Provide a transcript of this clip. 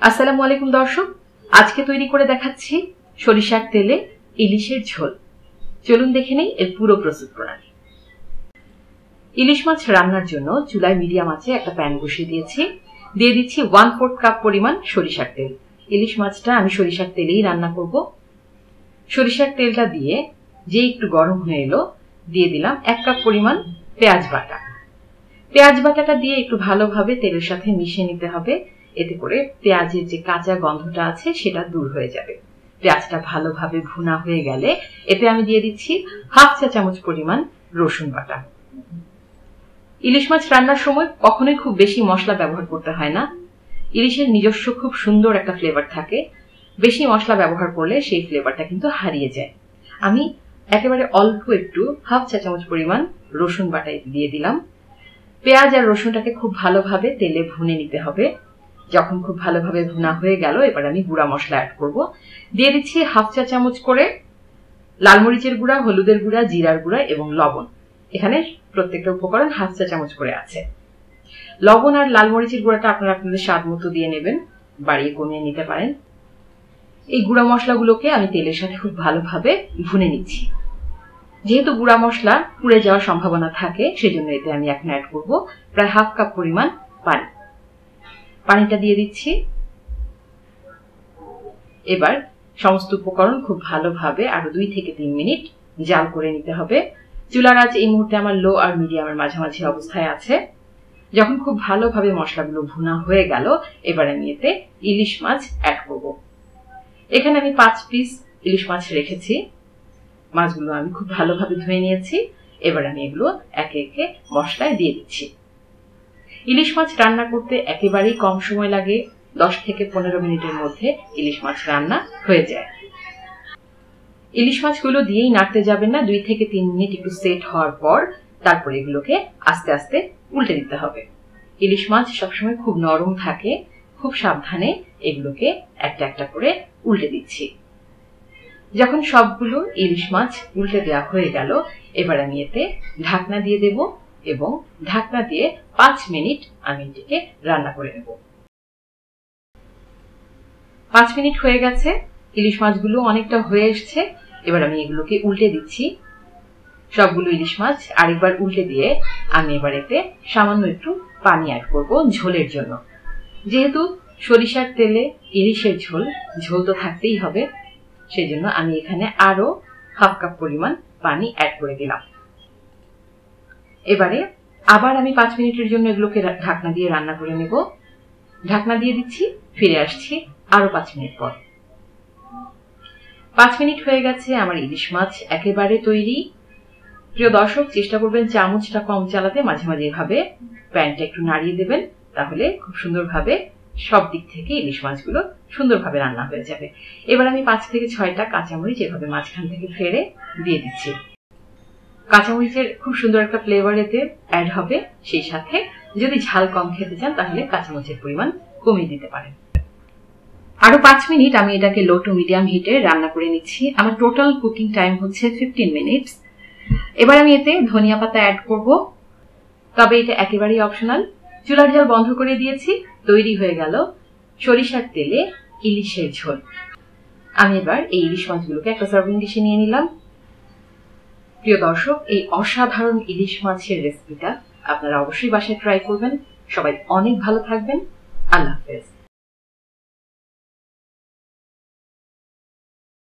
আসসালামু আলাইকুম দর্শক, আজকে তৈরি করে দেখাচ্ছি সরিষার তেলে ইলিশের ঝোল। চলুন দেখে নেই এর পুরো প্রস্তুত প্রণালী। ইলিশ মাছ রান্নার জন্য চুলায় মিডিয়াম আঁচে একটা প্যান বসিয়ে দিয়েছি। দিয়ে দিচ্ছি 1/4 কাপ পরিমাণ সরিষার তেল। ইলিশ মাছটা আমি সরিষার তেলেই রান্না করব। সরিষার তেলটা দিয়ে যে একটু গরম হয়ে এলো, দিয়ে দিলাম 1 কাপ পরিমাণ পেঁয়াজ বাটা। পেঁয়াজ বাটাটা দিয়ে একটু ভালোভাবে তেলের সাথে মিশিয়ে নিতে হবে। এতে করে পেঁয়াজের যে কাঁচা গন্ধটা আছে সেটা দূর হয়ে যাবে। পেঁয়াজটা ভালোভাবে ভুনা হয়ে গেলে এতে আমি দিয়ে দিচ্ছি 1/2 চা চামচ পরিমাণ রসুন বাটা। ইলিশ মাছ রান্নার সময় কখনোই খুব বেশি মশলা ব্যবহার করতে হয় না। ইলিশের নিজস্ব খুব সুন্দর একটা ফ্লেভার থাকে। বেশি মশলা ব্যবহার করলে সেই ফ্লেভারটা কিন্তু হারিয়ে যায়। আমি একেবারে অল্প একটু 1/2 চা চামচ পরিমাণ রসুন বাটা দিয়ে দিলাম। পেঁয়াজ আর রসুনটাকে খুব ভালোভাবে তেলে ভুনে নিতে হবে। যখন খুব ভালোভাবে ভুনা হয়ে গেল, এবার আমি গুঁড়া মশলা অ্যাড করব। দিয়ে দিচ্ছি 1/2 চা চামচ করে লাল মরিচের গুঁড়া, হলুদের গুঁড়া, জিরার গুঁড়া এবং লবণ। এখানে প্রত্যেকটা উপকরণ 1/2 চা চামচ করে আছে। লবণ আর লাল মরিচের গুঁড়াটা আপনারা আপনাদের স্বাদ মতো দিয়ে নেবেন, বাড়িয়ে কমিয়ে নিতে পারেন। এই গুঁড়া মশলাগুলোকে আমি তেলের সাথে খুব ভালোভাবে ভুনে নিচ্ছি। যেহেতু গুঁড়া মশলা পুড়ে যাওয়ার সম্ভাবনা থাকে, সেজন্য এতে আমি এখন অ্যাড করব প্রায় 1/2 কাপ পরিমাণ পানি। পানিটা দিয়ে দিচ্ছি। এবার সমস্ত উপকরণ খুব ভালোভাবে আরো 2 থেকে 3 মিনিট জাল করে নিতে হবে। চুলার আঁচ এই মুহূর্তে আমার লো আর মিডিয়ামের মাঝামাঝি অবস্থায় আছে। যখন খুব ভালোভাবে মশলাগুলো ভুনা হয়ে গেল, এবার আমি এতে ইলিশ মাছ অ্যাড করব। এখানে আমি 5 পিস ইলিশ মাছ রেখেছি। মাছগুলো আমি খুব ভালোভাবে ধুয়ে নিয়েছি। এবার আমি এগুলো একে একে মশলায় দিয়ে দিচ্ছি। ইলিশ মাছ রান্না করতে একেবারেই কম সময় লাগে। 10 থেকে 15 মিনিটের মধ্যে ইলিশ মাছ রান্না হয়ে যায়। ইলিশ মাছগুলো দিয়েই নাড়তে যাবেন না। 2 থেকে 3 মিনিট একটু সেট হওয়ার পর তারপর এগুলোকে আস্তে আস্তে উল্টে দিতে হবে। ইলিশ মাছ সবসময় খুব নরম থাকে। খুব সাবধানে এগুলোকে একটা একটা করে উল্টে দিচ্ছি। যখন সবগুলো ইলিশ মাছ উল্টে দেওয়া হয়ে গেল, এবার আমি এতে ঢাকনা দিয়ে দেব এবং ঢাকনা দিয়ে 5 মিনিট আমি এটিকে রান্না করে নেব। 5 মিনিট হয়ে গেছে। ইলিশ মাছগুলো অনেকটা হয়ে এসছে। এবার আমি এগুলোকে উল্টে দিচ্ছি। সবগুলো ইলিশ মাছ আরেকবার উল্টে দিয়ে আমি এবার এতে সামান্য একটু পানি অ্যাড করব ঝোলের জন্য। যেহেতু সরিষার তেলে ইলিশের ঝোল, ঝোল তো থাকতেই হবে, সেজন্য আমি এখানে আরো 1/2 কাপ পরিমাণ পানি অ্যাড করে দিলাম। এবারে আবার আমি 5 মিনিটের জন্য এগুলোকে ঢাকনা দিয়ে রান্না করে নেব। ঢাকনা দিয়ে দিচ্ছি, ফিরে আসছি আরো 5 মিনিট পর। 5 মিনিট হয়ে গেছে, আমার ইলিশ মাছ একেবারে তৈরি। প্রিয় দর্শক, চেষ্টা করবেন চামচটা কম চালাতে। মাঝে মাঝে এভাবে প্যানটা একটু নাড়িয়ে দেবেন, তাহলে খুব সুন্দরভাবে সব দিক থেকে ইলিশ মাছগুলো সুন্দরভাবে রান্না হয়ে যাবে। এবার আমি 5 থেকে 6টা কাঁচামরিচ এভাবে মাঝখান থেকে ফেড়ে দিয়ে দিচ্ছি। কাঁচামরিচের খুব সুন্দর একটা ফ্লেভার এতে অ্যাড হবে। সেই সাথে যদি ঝাল কম খেতে চান তাহলে কাঁচামরিচের পরিমাণ কমিয়ে দিতে পারেন। আরো 5 মিনিট আমি এটাকে লো টু মিডিয়াম হিটে রান্না করে নিচ্ছি। আমার টোটাল কুকিং টাইম হচ্ছে 15 মিনিটস। এবার আমি এতে ধনিয়া পাতা অ্যাড করব, তবে এটা একেবারেই অপশনাল। চুলার জাল বন্ধ করে দিয়েছি। তৈরি হয়ে গেল সরিষার তেলে ইলিশের ঝোল। আমি এবার এই ইলিশ মাছগুলোকে একটা সার্ভিং ডিশে নিয়ে নিলাম। প্রিয় দর্শক, এই অসাধারণ ইলিশ মাছের রেসিপিটা আপনারা অবশ্যই বাসায় ট্রাই করবেন। সবাই অনেক ভালো থাকবেন। আল্লাহ হাফেজ।